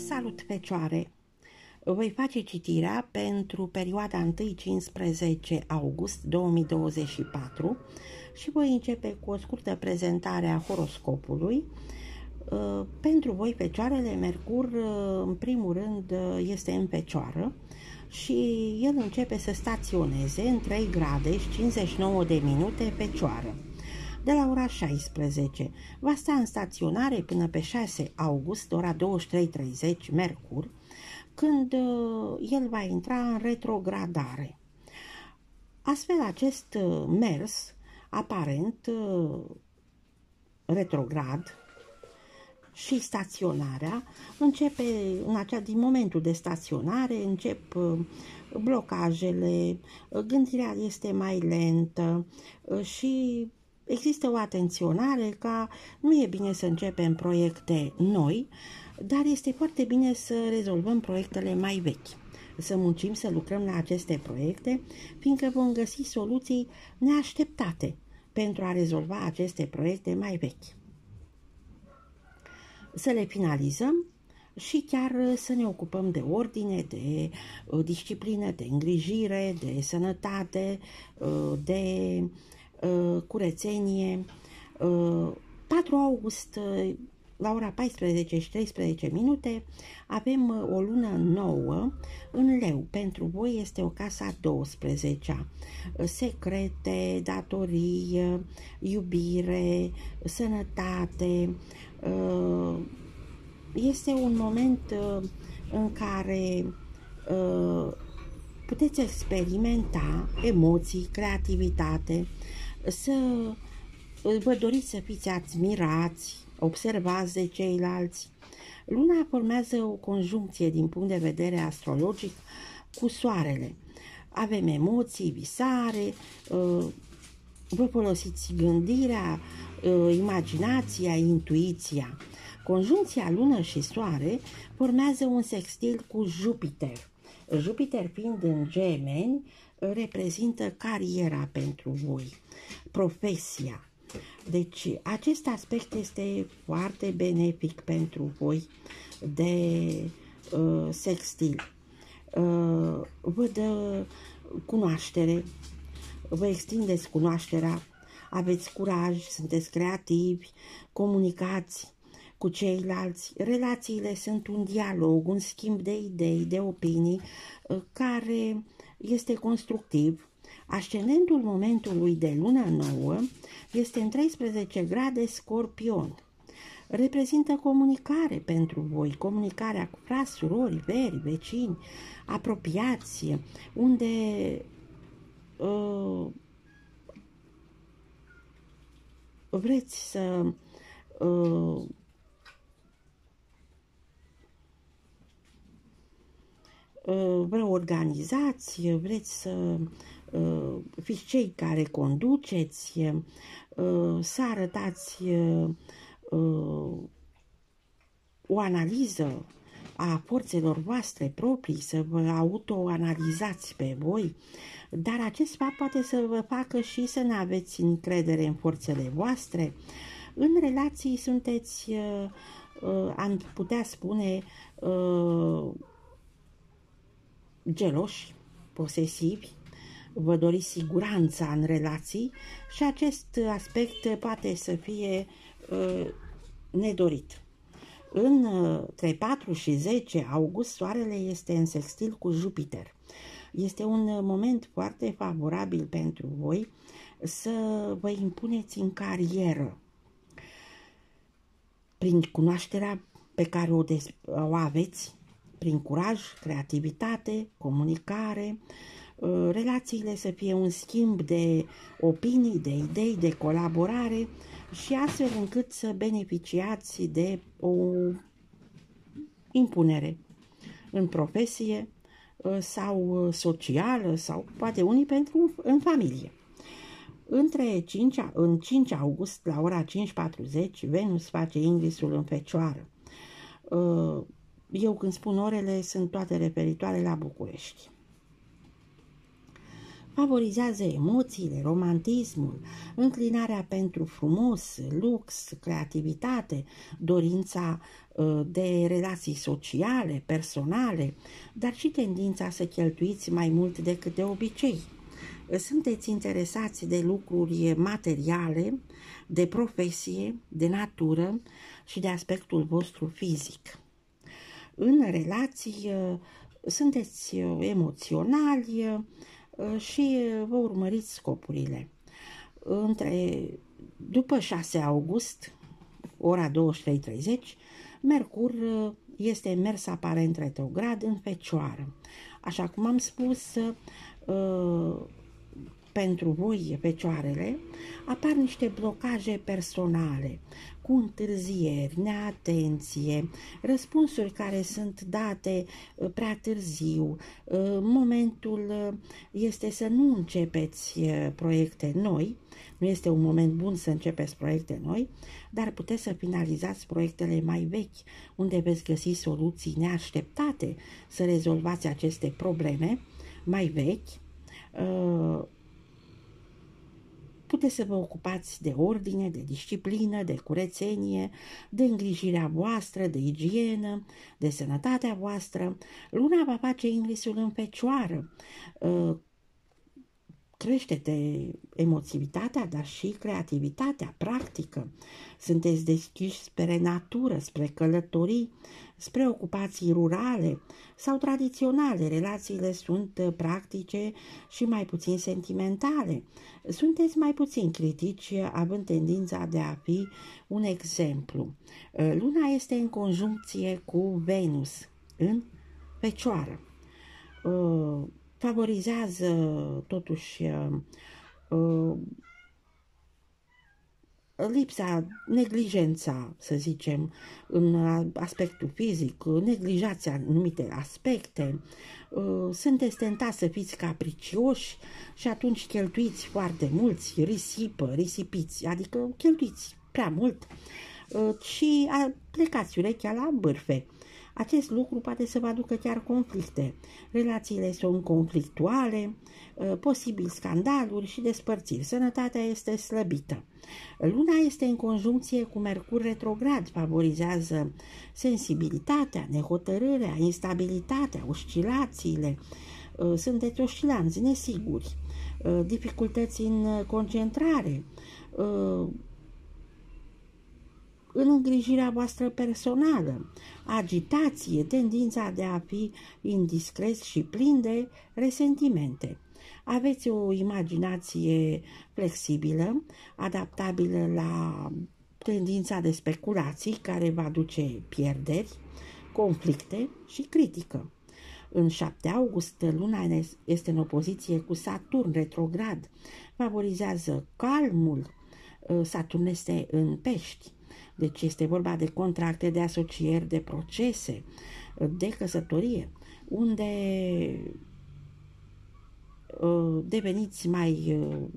Salut, fecioare! Voi face citirea pentru perioada 1-15 august 2024 și voi începe cu o scurtă prezentare a horoscopului. Pentru voi, fecioarele, Mercur, în primul rând, este în fecioară și el începe să staționeze în 3 grade și 59 de minute fecioară. De la ora 16 va sta în staționare până pe 6 august, ora 23:30, Mercur, când el va intra în retrogradare. Astfel, acest mers aparent retrograd și staționarea începe, din momentul de staționare încep blocajele, gândirea este mai lentă și există o atenționare ca nu e bine să începem proiecte noi, dar este foarte bine să rezolvăm proiectele mai vechi, să muncim, să lucrăm la aceste proiecte, fiindcă vom găsi soluții neașteptate pentru a rezolva aceste proiecte mai vechi. Să le finalizăm și chiar să ne ocupăm de ordine, de disciplină, de îngrijire, de sănătate, de curățenie. 4 august, la ora 14 și 13 minute, avem o lună nouă în Leu. Pentru voi este o casa a 12-a. Secrete, datorii, iubire, sănătate. Este un moment în care puteți experimenta emoții, creativitate, să vă doriți să fiți admirați, observați de ceilalți. Luna formează o conjuncție din punct de vedere astrologic cu soarele. Avem emoții, visare, vă folosiți gândirea, imaginația, intuiția. Conjuncția lună și soare formează un sextil cu Jupiter. Jupiter, fiind în Gemeni, reprezintă cariera pentru voi, profesia. Deci acest aspect este foarte benefic pentru voi de sextil. Vă dă cunoaștere, vă extindeți cunoașterea, aveți curaj, sunteți creativi, comunicați cu ceilalți. Relațiile sunt un dialog, un schimb de idei, de opinii, care este constructiv. Ascendentul momentului de lună nouă este în 13 grade Scorpion. Reprezintă comunicare pentru voi, comunicarea cu frați, surori, veri, vecini, apropiați, unde vreți să vă organizați, vreți să fiți cei care conduceți, să arătați o analiză a forțelor voastre proprii, să vă autoanalizați pe voi, dar acest fapt poate să vă facă și să nu aveți încredere în forțele voastre. În relații sunteți, am putea spune, geloși, posesivi, vă doriți siguranța în relații și acest aspect poate să fie nedorit. Între 4 și 10 august, soarele este în sextil cu Jupiter. Este un moment foarte favorabil pentru voi să vă impuneți în carieră prin cunoașterea pe care o aveți, prin curaj, creativitate, comunicare, relațiile să fie un schimb de opinii, de idei, de colaborare și astfel încât să beneficiați de o impunere în profesie sau socială sau poate unii în familie. În 5 august, la ora 5:40, Venus face ingresul în Fecioară. Eu când spun orele, sunt toate referitoare la București. Favorizează emoțiile, romantismul, înclinarea pentru frumos, lux, creativitate, dorința de relații sociale, personale, dar și tendința să cheltuiți mai mult decât de obicei. Sunteți interesați de lucruri materiale, de profesie, de natură și de aspectul vostru fizic. În relații sunteți emoționali și vă urmăriți scopurile. După 6 august, ora 23:30, Mercur este mers aparent retrograd în Fecioară. Așa cum am spus, pentru voi, fecioarele, apar niște blocaje personale, cu întârzieri, neatenție, răspunsuri care sunt date prea târziu. Momentul este să nu începeți proiecte noi, nu este un moment bun să începeți proiecte noi, dar puteți să finalizați proiectele mai vechi, unde veți găsi soluții neașteptate să rezolvați aceste probleme mai vechi. Puteți să vă ocupați de ordine, de disciplină, de curățenie, de îngrijirea voastră, de igienă, de sănătatea voastră. Luna va face ingresul în Fecioară. Crește emotivitatea, dar și creativitatea practică. Sunteți deschiși spre natură, spre călătorii, spre ocupații rurale sau tradiționale. Relațiile sunt practice și mai puțin sentimentale. Sunteți mai puțin critici, având tendința de a fi un exemplu. Luna este în conjuncție cu Venus în Fecioară. Favorizează totuși lipsa, neglijența, să zicem, în aspectul fizic, neglijați anumite aspecte, sunteți tentați să fiți capricioși și atunci cheltuiți foarte mulți, risipiți, adică cheltuiți prea mult și plecați urechea la bârfe. Acest lucru poate să vă aducă chiar conflicte. Relațiile sunt conflictuale, posibil scandaluri și despărțiri. Sănătatea este slăbită. Luna este în conjuncție cu Mercur retrograd, favorizează sensibilitatea, nehotărârea, instabilitatea, oscilațiile. Sunteți oscilanți, nesiguri, dificultăți în concentrare, în îngrijirea voastră personală, agitație, tendința de a fi indiscreți și plini de resentimente. Aveți o imaginație flexibilă, adaptabilă la tendința de speculații care va duce pierderi, conflicte și critică. În 7 august, luna este în opoziție cu Saturn retrograd, favorizează calmul. Saturn este în Pești. Deci este vorba de contracte, de asocieri, de procese, de căsătorie, unde deveniți mai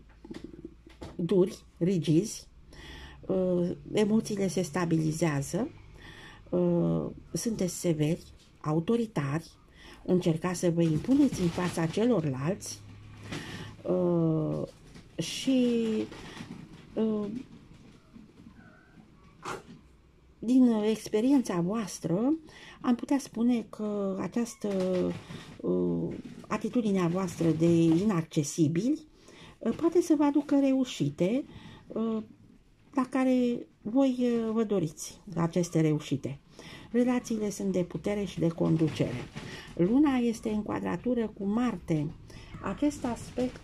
duri, rigizi, emoțiile se stabilizează, sunteți severi, autoritari, încercați să vă impuneți în fața celorlalți și din experiența voastră am putea spune că această atitudinea voastră de inaccesibili poate să vă aducă reușite la care voi vă doriți, aceste reușite. Relațiile sunt de putere și de conducere. Luna este în quadratură cu Marte. Acest aspect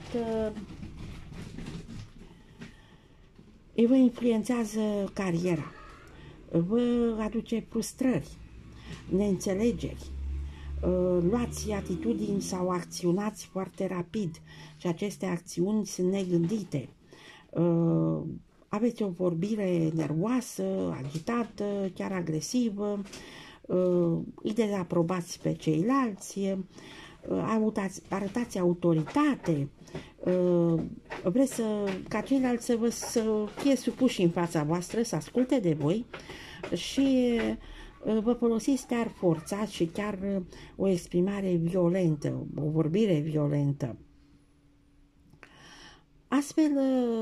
vă influențează cariera, vă aduce frustrări, neînțelegeri, luați atitudini sau acționați foarte rapid și aceste acțiuni sunt negândite. Aveți o vorbire nervoasă, agitată, chiar agresivă, îi dezaprobați pe ceilalți, arătați autoritate, vreți ca ceilalți să fie supuși în fața voastră, să asculte de voi și vă folosiți chiar forța și chiar o exprimare violentă, o vorbire violentă. Astfel,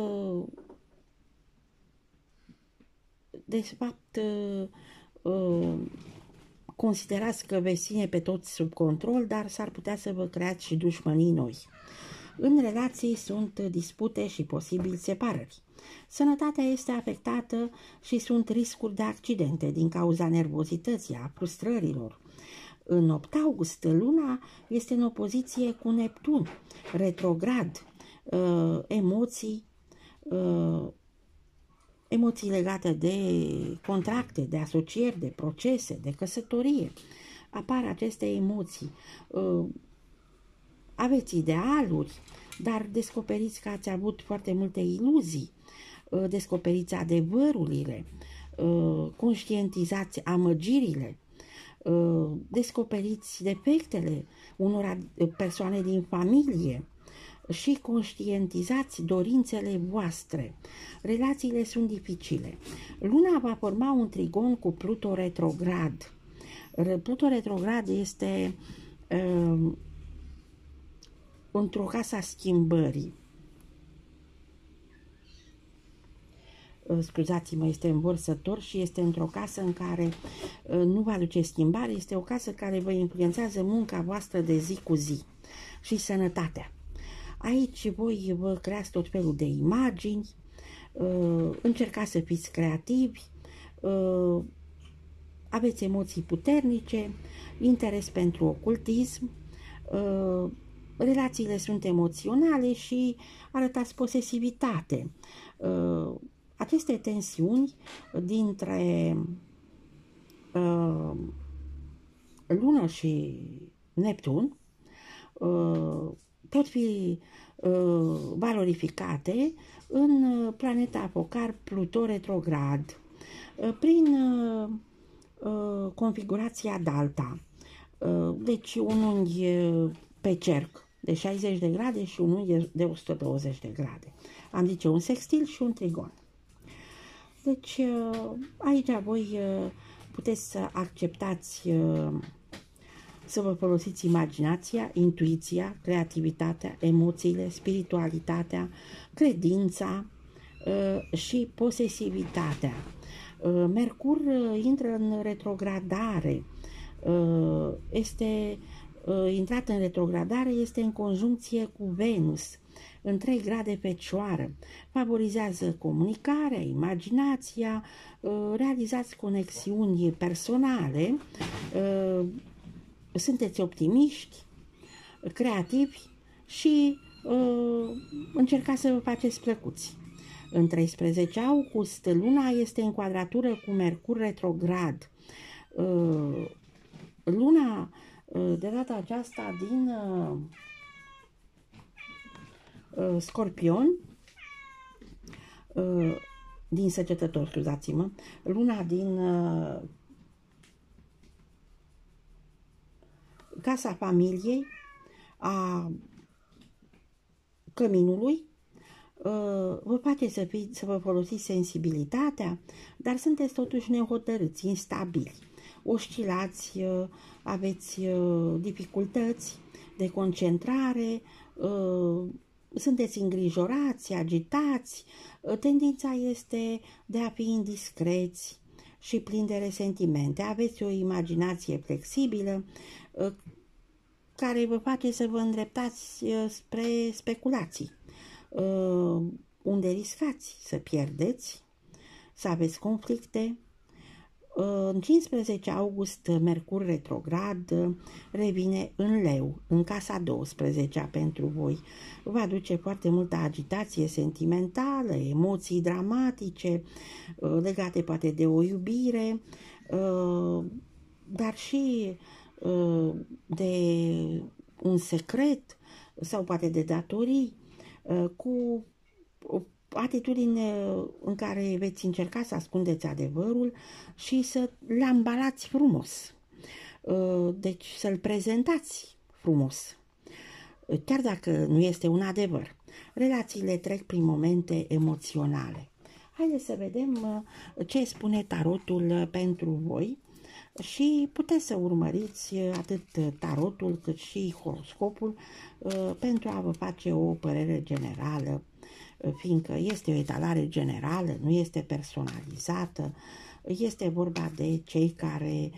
de fapt, considerați că veți ține pe toți sub control, dar s-ar putea să vă creați și dușmănii noi. În relații sunt dispute și posibil separări. Sănătatea este afectată și sunt riscuri de accidente din cauza nervozității, a frustrărilor. În 8 august, luna este în opoziție cu Neptun, retrograd, emoții legate de contracte, de asocieri, de procese, de căsătorie. Apar aceste emoții. Aveți idealuri, dar descoperiți că ați avut foarte multe iluzii, descoperiți adevărurile, conștientizați amăgirile, descoperiți defectele unor persoane din familie și conștientizați dorințele voastre. Relațiile sunt dificile. Luna va forma un trigon cu Pluto retrograd. Pluto retrograd este într-o casă a schimbării. Scuzați-mă, este învărsător și este într-o casă în care nu va aduce schimbare, este o casă care vă influențează munca voastră de zi cu zi și sănătatea. Aici voi vă creați tot felul de imagini, încercați să fiți creativi, aveți emoții puternice, interes pentru ocultism, relațiile sunt emoționale și arătați posesivitate. Aceste tensiuni dintre Lună și Neptun pot fi valorificate în planeta focar Pluto retrograd prin configurația Dalta. Deci un unghi pe cerc de 60 de grade și un unghi de 120 de grade. Am zice un sextil și un trigon. Deci aici voi puteți să acceptați să vă folosiți imaginația, intuiția, creativitatea, emoțiile, spiritualitatea, credința și posesivitatea. Mercur intră în retrogradare, intrat în retrogradare, este în conjuncție cu Venus, în 3 grade Fecioară. Favorizează comunicarea, imaginația, realizați conexiuni personale, sunteți optimiști, creativi și încercați să vă faceți plăcuți. În 13 august, luna este în quadratură cu Mercur retrograd. Luna, de data aceasta, din Scorpion, din Săgetător, scuzați-mă, luna din casa familiei, a căminului, vă face să vă folosiți sensibilitatea, dar sunteți totuși nehotărâți, instabili, oscilați, aveți dificultăți de concentrare, sunteți îngrijorați, agitați, tendința este de a fi indiscreți și plini de resentimente. Aveți o imaginație flexibilă care vă face să vă îndreptați spre speculații, unde riscați să pierdeți, să aveți conflicte. În 15 august, Mercur retrograd revine în Leu, în casa 12-a pentru voi. Va aduce foarte multă agitație sentimentală, emoții dramatice, legate poate de o iubire, dar și de un secret sau poate de datorii, cu atitudine în care veți încerca să ascundeți adevărul și să-l ambalați frumos. Deci să-l prezentați frumos, chiar dacă nu este un adevăr. Relațiile trec prin momente emoționale. Haideți să vedem ce spune tarotul pentru voi și puteți să urmăriți atât tarotul cât și horoscopul pentru a vă face o părere generală fiindcă este o etalare generală, nu este personalizată, este vorba de cei care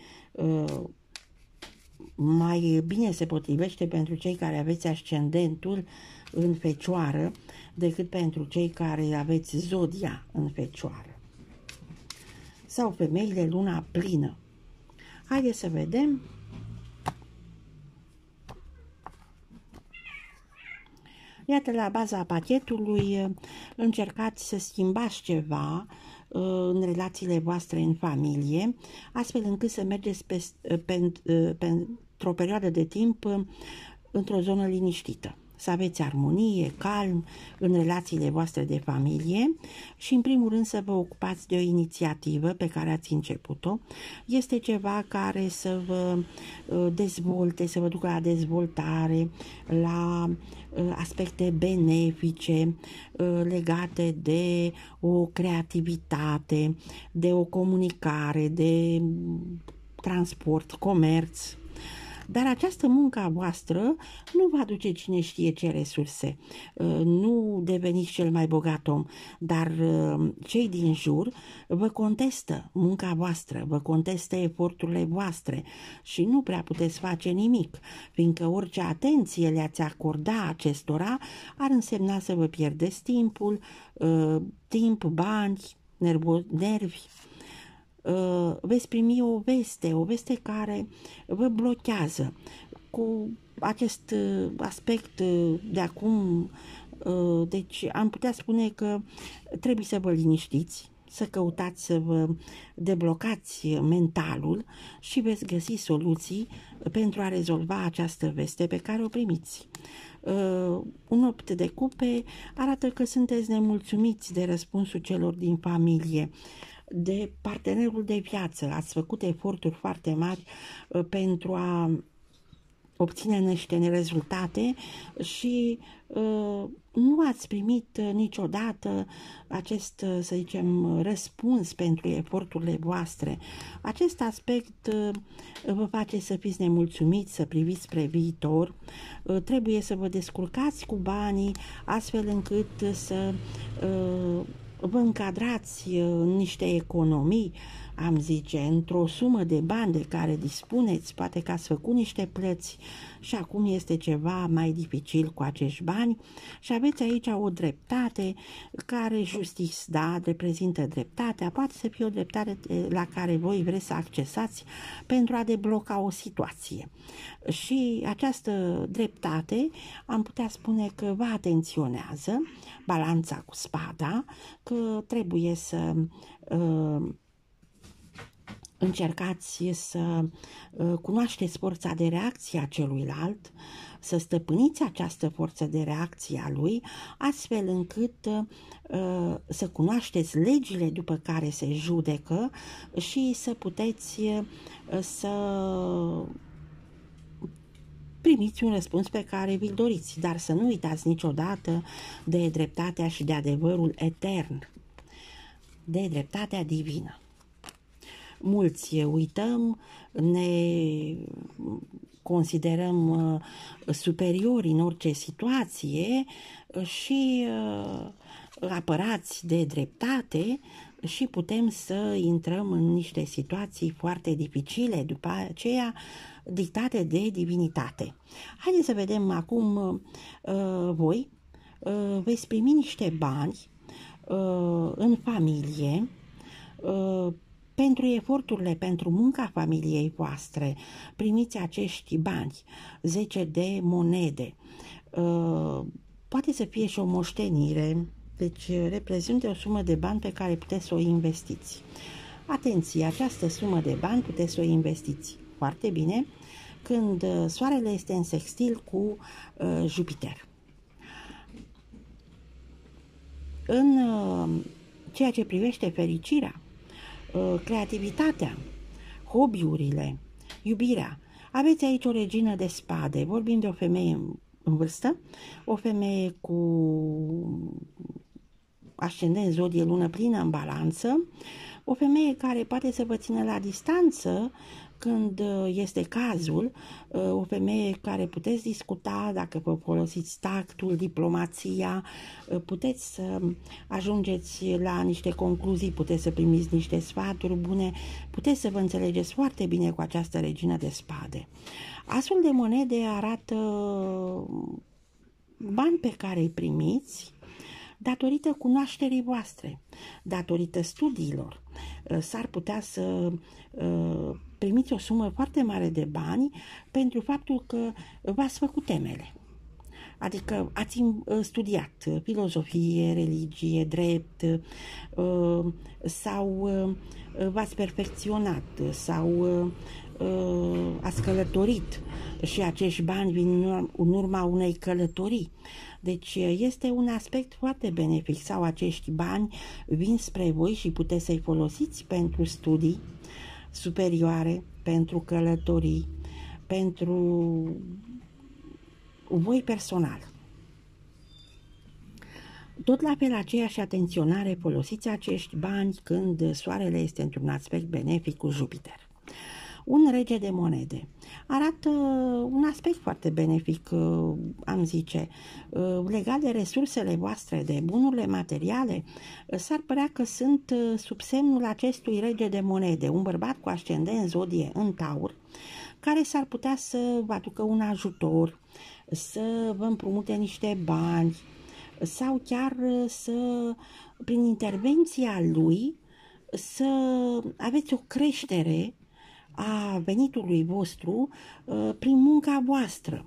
mai bine se potrivește pentru cei care aveți ascendentul în Fecioară decât pentru cei care aveți zodia în Fecioară. Sau femeile luna plină. Haideți să vedem. Iată, la baza pachetului încercați să schimbați ceva în relațiile voastre în familie, astfel încât să mergeți pentru o perioadă de timp într-o zonă liniștită. Să aveți armonie, calm în relațiile voastre de familie și, în primul rând, să vă ocupați de o inițiativă pe care ați început-o. Este ceva care să vă dezvolte, să vă ducă la dezvoltare, la aspecte benefice legate de o creativitate, de o comunicare, de transport, comerț. Dar această muncă a voastră nu vă aduce cine știe ce resurse. Nu deveniți cel mai bogat om, dar cei din jur vă contestă munca voastră, vă contestă eforturile voastre și nu prea puteți face nimic, fiindcă orice atenție le-ați acorda acestora ar însemna să vă pierdeți timpul, timp, bani, nervi. Veți primi o veste care vă blochează. Cu acest aspect de acum, deci am putea spune că trebuie să vă liniștiți, să căutați să vă deblocați mentalul și veți găsi soluții pentru a rezolva această veste pe care o primiți. Un 8 de cupe arată că sunteți nemulțumiți de răspunsul celor din familie, de partenerul de viață. Ați făcut eforturi foarte mari pentru a obține niște rezultate și nu ați primit niciodată acest, să zicem, răspuns pentru eforturile voastre. Acest aspect vă face să fiți nemulțumiți, să priviți spre viitor. Trebuie să vă descurcați cu banii astfel încât să vă încadrați în niște economii, am zice, într-o sumă de bani de care dispuneți, poate că ați făcut niște plăți și acum este ceva mai dificil cu acești bani și aveți aici o dreptate care reprezintă dreptatea, poate să fie o dreptate la care voi vreți să accesați pentru a debloca o situație. Și această dreptate am putea spune că vă atenționează, balanța cu spada, că trebuie să încercați să cunoașteți forța de reacție a celuilalt, să stăpâniți această forță de reacție a lui, astfel încât să cunoașteți legile după care se judecă și să puteți să primiți un răspuns pe care vi-l doriți, dar să nu uitați niciodată de dreptatea și de adevărul etern, de dreptatea divină. Mulți uităm, ne considerăm superiori în orice situație și apărați de dreptate și putem să intrăm în niște situații foarte dificile, după aceea dictate de divinitate. Haideți să vedem acum voi veți primi niște bani în familie pentru eforturile, pentru munca familiei voastre. Primiți acești bani, 10 de monede. Poate să fie și o moștenire, deci reprezintă o sumă de bani pe care puteți să o investiți. Atenție, această sumă de bani puteți să o investiți foarte bine când soarele este în sextil cu Jupiter. În ceea ce privește fericirea, creativitatea, hobby-urile, iubirea, aveți aici o regină de spade. Vorbim de o femeie în vârstă, o femeie cu ascendent zodie lună plină în balanță, o femeie care poate să vă țină la distanță când este cazul, o femeie care puteți discuta, dacă vă folosiți tactul, diplomația, puteți să ajungeți la niște concluzii, puteți să primiți niște sfaturi bune, puteți să vă înțelegeți foarte bine cu această regină de spade. Asul de monede arată bani pe care îi primiți datorită cunoașterii voastre, datorită studiilor. S-ar putea să primiți o sumă foarte mare de bani pentru faptul că v-ați făcut temele. Adică ați studiat filozofie, religie, drept sau v-ați perfecționat sau ați călătorit și acești bani vin în urma unei călătorii. Deci este un aspect foarte benefic, sau acești bani vin spre voi și puteți să-i folosiți pentru studii superioare, pentru călătorii, pentru voi personal. Tot la fel, aceeași atenționare, folosiți acești bani când soarele este într-un aspect benefic cu Jupiter. Un rege de monede arată un aspect foarte benefic, am zice, legat de resursele voastre, de bunurile materiale. S-ar părea că sunt sub semnul acestui rege de monede, un bărbat cu ascendent zodie în Taur, care s-ar putea să vă aducă un ajutor, să vă împrumute niște bani sau chiar să, prin intervenția lui, să aveți o creștere a venitului vostru prin munca voastră.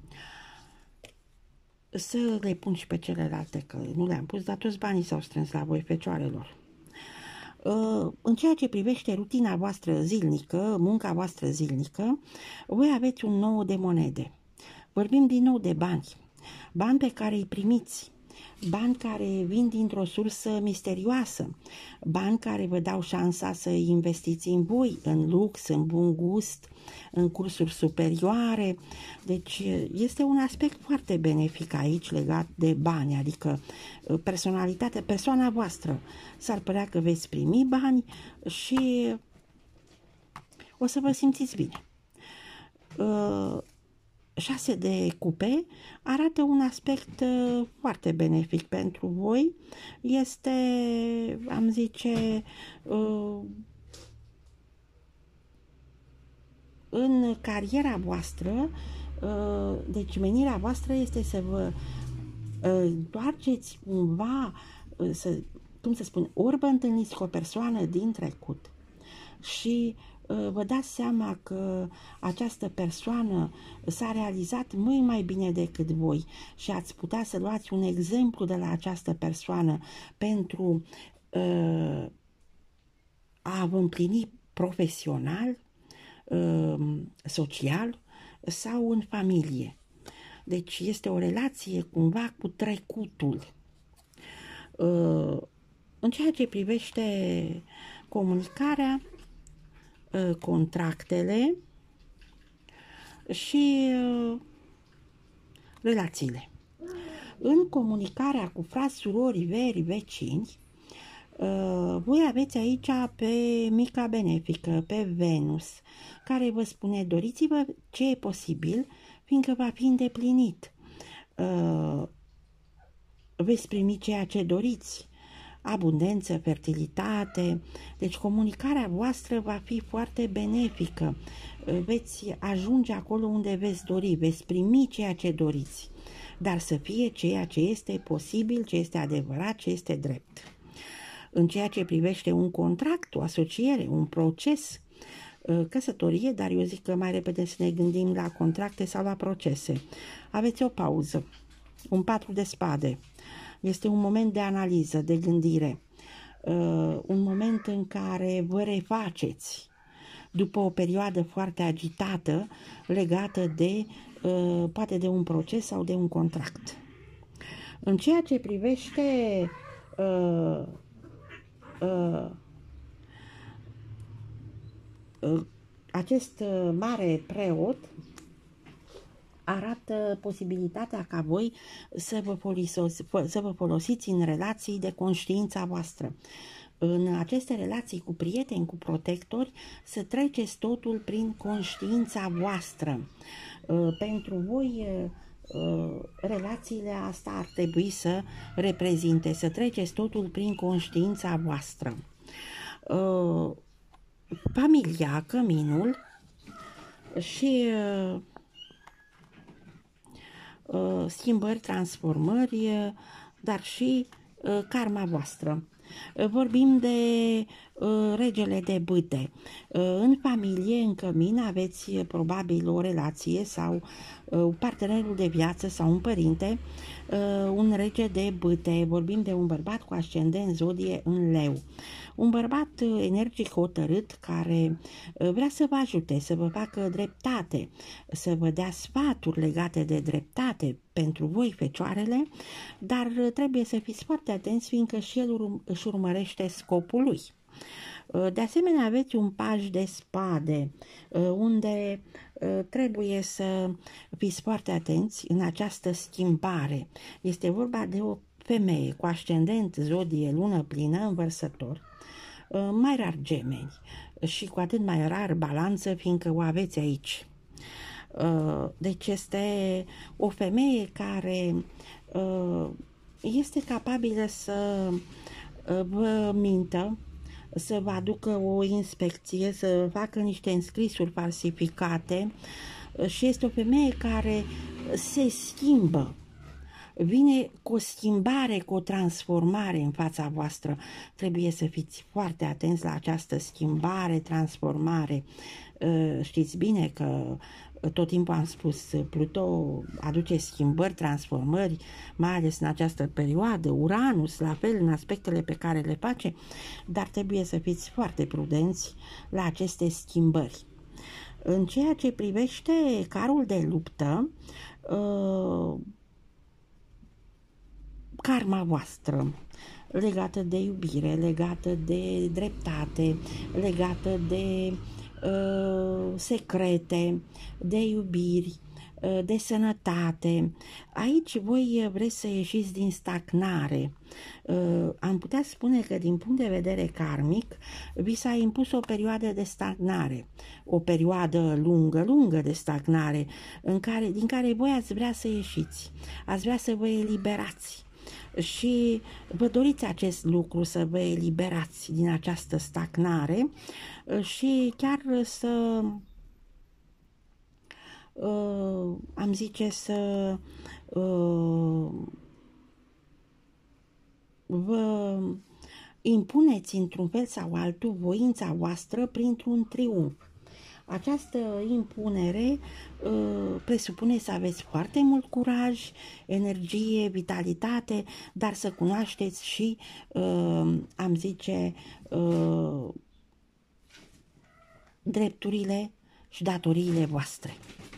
Să le pun și pe celelalte, că nu le-am pus, dar toți banii s-au strâns la voi, fecioarelor. În ceea ce privește rutina voastră zilnică, munca voastră zilnică, voi aveți un 9 de monede. Vorbim din nou de bani. Bani pe care îi primiți, bani care vin dintr-o sursă misterioasă, bani care vă dau șansa să investiți în voi, în lux, în bun gust, în cursuri superioare. Deci este un aspect foarte benefic aici legat de bani, adică personalitatea, persoana voastră. S-ar părea că veți primi bani și o să vă simțiți bine. 6 de cupe arată un aspect foarte benefic pentru voi. Este, am zice, în cariera voastră, deci menirea voastră este să vă întoarceți cumva, cum să spun, ori vă întâlniți cu o persoană din trecut și vă dați seama că această persoană s-a realizat mult mai bine decât voi și ați putea să luați un exemplu de la această persoană pentru a vă împlini profesional, social sau în familie. Deci este o relație cumva cu trecutul. În ceea ce privește comunicarea, contractele și relațiile. În comunicarea cu frați, surori, veri, vecini, voi aveți aici pe mica benefică, pe Venus, care vă spune: doriți-vă ce e posibil, fiindcă va fi îndeplinit. Veți primi ceea ce doriți. Abundență, fertilitate, deci comunicarea voastră va fi foarte benefică. Veți ajunge acolo unde veți dori, veți primi ceea ce doriți, dar să fie ceea ce este posibil, ce este adevărat, ce este drept. În ceea ce privește un contract, o asociere, un proces, căsătorie, dar eu zic că mai repede să ne gândim la contracte sau la procese. Aveți o pauză, un 4 de spade. Este un moment de analiză, de gândire, un moment în care vă refaceți după o perioadă foarte agitată legată de, poate de un proces sau de un contract. În ceea ce privește acest mare preot, arată posibilitatea ca voi să vă folosiți în relații de conștiința voastră, În aceste relații cu prieteni, cu protectori, să treceți totul prin conștiința voastră. Pentru voi, relațiile asta ar trebui să reprezinte, să treceți totul prin conștiința voastră. Familia, căminul și schimbări, transformări, dar și karma voastră. Vorbim de regele de bâte. În familie, în cămin, aveți probabil o relație sau partenerul de viață sau un părinte, un rege de bâte. Vorbim de un bărbat cu ascendent zodie în leu. Un bărbat energic hotărât care vrea să vă ajute, să vă facă dreptate, să vă dea sfaturi legate de dreptate pentru voi, fecioarele, dar trebuie să fiți foarte atenți, fiindcă și el își urmărește scopul lui. De asemenea, aveți un paj de spade, unde trebuie să fiți foarte atenți în această schimbare. Este vorba de o femeie cu ascendent zodie lună plină în Vărsător, mai rar Gemeni și cu atât mai rar Balanță, fiindcă o aveți aici. Deci este o femeie care este capabilă să vă mintă, să vă aducă o inspecție, să facă niște înscrisuri falsificate și este o femeie care se schimbă. Vine cu o schimbare, cu o transformare în fața voastră. Trebuie să fiți foarte atenți la această schimbare, transformare. Știți bine că tot timpul am spus, Pluto aduce schimbări, transformări, mai ales în această perioadă, Uranus, la fel, în aspectele pe care le face, dar trebuie să fiți foarte prudenți la aceste schimbări. În ceea ce privește carul de luptă, karma voastră, legată de iubire, legată de dreptate, legată de secrete, de iubiri, de sănătate. Aici voi vreți să ieșiți din stagnare. Am putea spune că din punct de vedere karmic vi s-a impus o perioadă de stagnare, o perioadă lungă de stagnare din care voi ați vrea să ieșiți, ați vrea să vă eliberați. Și vă doriți acest lucru, să vă eliberați din această stagnare și chiar să, am zice, să vă impuneți într-un fel sau altul voința voastră printr-un triumf. Această impunere presupune să aveți foarte mult curaj, energie, vitalitate, dar să cunoașteți și, am zice, drepturile și datoriile voastre.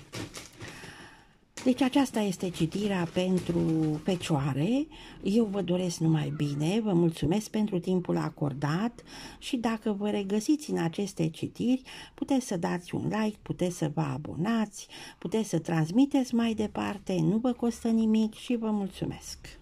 Deci aceasta este citirea pentru Fecioare. Eu vă doresc numai bine, vă mulțumesc pentru timpul acordat și dacă vă regăsiți în aceste citiri, puteți să dați un like, puteți să vă abonați, puteți să transmiteți mai departe, nu vă costă nimic și vă mulțumesc.